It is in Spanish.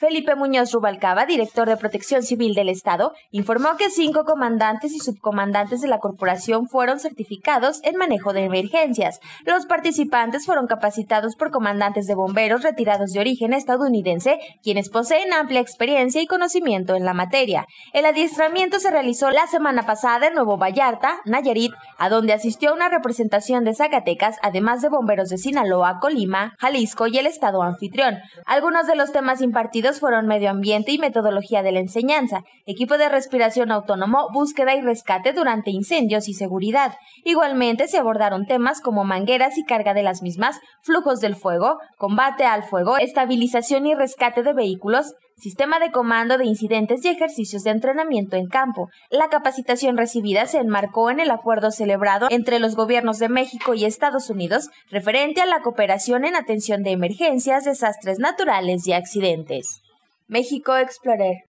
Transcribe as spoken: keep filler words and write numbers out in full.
Felipe Muñoz Rubalcaba, director de Protección Civil del Estado, informó que cinco comandantes y subcomandantes de la corporación fueron certificados en manejo de emergencias. Los participantes fueron capacitados por comandantes de bomberos retirados de origen estadounidense, quienes poseen amplia experiencia y conocimiento en la materia. El adiestramiento se realizó la semana pasada en Nuevo Vallarta, Nayarit, a donde asistió una representación de Zacatecas, además de bomberos de Sinaloa, Colima, Jalisco y el estado anfitrión. Algunos de los temas impartidos fueron medio ambiente y metodología de la enseñanza, equipo de respiración autónomo, búsqueda y rescate durante incendios y seguridad. Igualmente se abordaron temas como mangueras y carga de las mismas, flujos del fuego, combate al fuego, estabilización y rescate de vehículos, sistema de comando de incidentes y ejercicios de entrenamiento en campo. La capacitación recibida se enmarcó en el acuerdo celebrado entre los gobiernos de México y Estados Unidos referente a la cooperación en atención de emergencias, desastres naturales y accidentes. México Explorer.